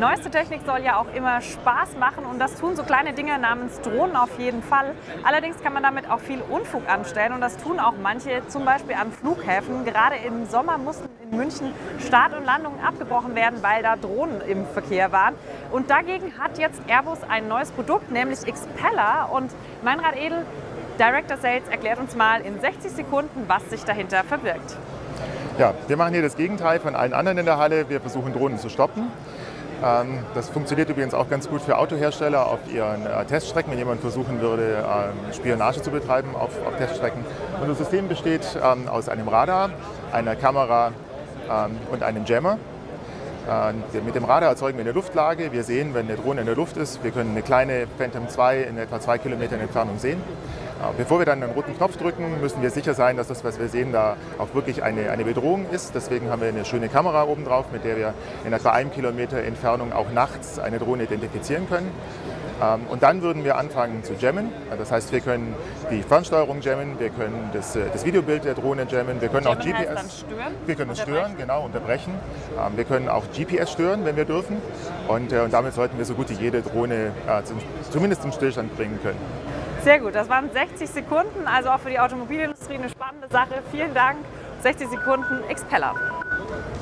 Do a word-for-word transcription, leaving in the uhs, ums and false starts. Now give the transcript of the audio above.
neueste Technik soll ja auch immer Spaß machen und das tun so kleine Dinge namens Drohnen auf jeden Fall. Allerdings kann man damit auch viel Unfug anstellen und das tun auch manche, zum Beispiel an Flughäfen. Gerade im Sommer mussten in München Start und Landungen abgebrochen werden, weil da Drohnen im Verkehr waren. Und dagegen hat jetzt Airbus ein neues Produkt, nämlich Xpeller. Und Meinrad Edel, Director Sales, erklärt uns mal in sechzig Sekunden, was sich dahinter verbirgt. Ja, wir machen hier das Gegenteil von allen anderen in der Halle. Wir versuchen Drohnen zu stoppen. Das funktioniert übrigens auch ganz gut für Autohersteller auf ihren Teststrecken, wenn jemand versuchen würde, Spionage zu betreiben auf, auf Teststrecken. Und das System besteht aus einem Radar, einer Kamera und einem Jammer. Mit dem Radar erzeugen wir eine Luftlage. Wir sehen, wenn eine Drohne in der Luft ist. Wir können eine kleine Phantom zwei in etwa zwei Kilometern Entfernung sehen. Bevor wir dann einen roten Knopf drücken, müssen wir sicher sein, dass das, was wir sehen, da auch wirklich eine, eine Bedrohung ist. Deswegen haben wir eine schöne Kamera oben drauf, mit der wir in etwa einem Kilometer Entfernung auch nachts eine Drohne identifizieren können. Und dann würden wir anfangen zu jammen. Das heißt, wir können die Fernsteuerung jammen, wir können das, das Videobild der Drohne jammen, wir können jammen auch G P S. Heißt dann stören? Wir können es stören, genau, unterbrechen. Wir können auch G P S stören, wenn wir dürfen. Und, und damit sollten wir so gut wie jede Drohne zum, zumindest zum Stillstand bringen können. Sehr gut, das waren sechzig Sekunden, also auch für die Automobilindustrie eine spannende Sache. Vielen Dank. sechzig Sekunden Xpeller.